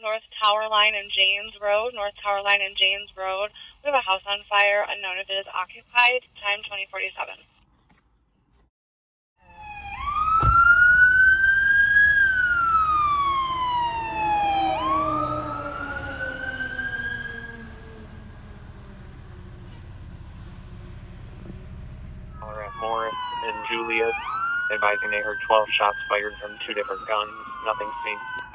North Tower Line and Janes Road. North Tower Line and Janes Road. We have a house on fire, unknown if it is occupied. Time 2047. At Morris and Julius, advising they heard 12 shots fired from 2 different guns. Nothing seen.